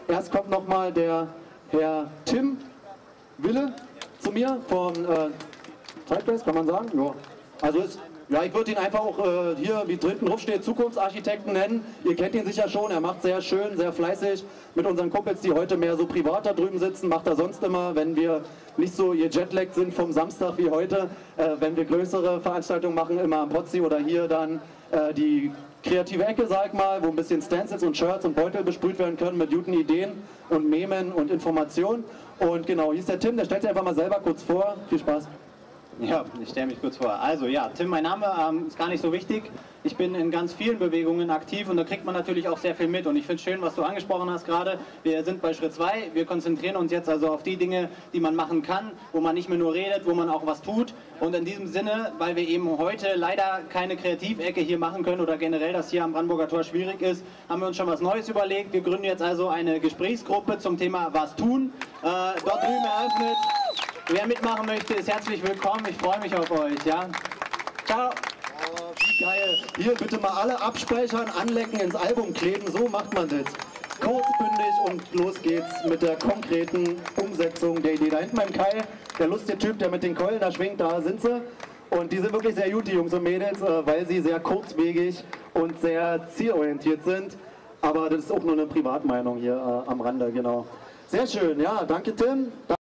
Erst kommt nochmal der Herr Tim Wille zu mir von Zeitgeist, kann man sagen? Ja. Also ich würde ihn einfach auch hier, wie hinten drauf steht, Zukunftsarchitekten nennen. Ihr kennt ihn sicher schon, er macht sehr schön, sehr fleißig mit unseren Kumpels, die heute mehr so privat da drüben sitzen, macht er sonst immer, wenn wir nicht so ihr Jetlag sind vom Samstag wie heute, wenn wir größere Veranstaltungen machen, immer am Potzi oder hier dann die kreative Ecke, sag ich mal, wo ein bisschen Stencils und Shirts und Beutel besprüht werden können mit guten Ideen und Memen und Informationen. Und genau, hier ist der Tim, der stellt sich einfach mal selber kurz vor. Viel Spaß. Ja, ich stelle mich kurz vor. Also ja, Tim, mein Name ist gar nicht so wichtig. Ich bin in ganz vielen Bewegungen aktiv und da kriegt man natürlich auch sehr viel mit. Und ich finde es schön, was du angesprochen hast gerade. Wir sind bei Schritt 2. Wir konzentrieren uns jetzt also auf die Dinge, die man machen kann, wo man nicht mehr nur redet, wo man auch was tut. Und in diesem Sinne, weil wir eben heute leider keine Kreativecke hier machen können oder generell das hier am Brandenburger Tor schwierig ist, haben wir uns schon was Neues überlegt. Wir gründen jetzt also eine Gesprächsgruppe zum Thema Was tun. Dort drüben eröffnet. Wer mitmachen möchte, ist herzlich willkommen. Ich freue mich auf euch. Ja? Ciao. Oh, wie geil. Hier bitte mal alle abspeichern, anlecken, ins Album kleben. So macht man das. Kurzbündig und los geht's mit der konkreten Umsetzung der Idee. Da hinten beim Kai, der lustige Typ, der mit den Keulen da schwingt, da sind sie. Und die sind wirklich sehr gut, die Jungs und Mädels, weil sie sehr kurzwegig und sehr zielorientiert sind. Aber das ist auch nur eine Privatmeinung hier am Rande, genau. Sehr schön, ja, danke Tim.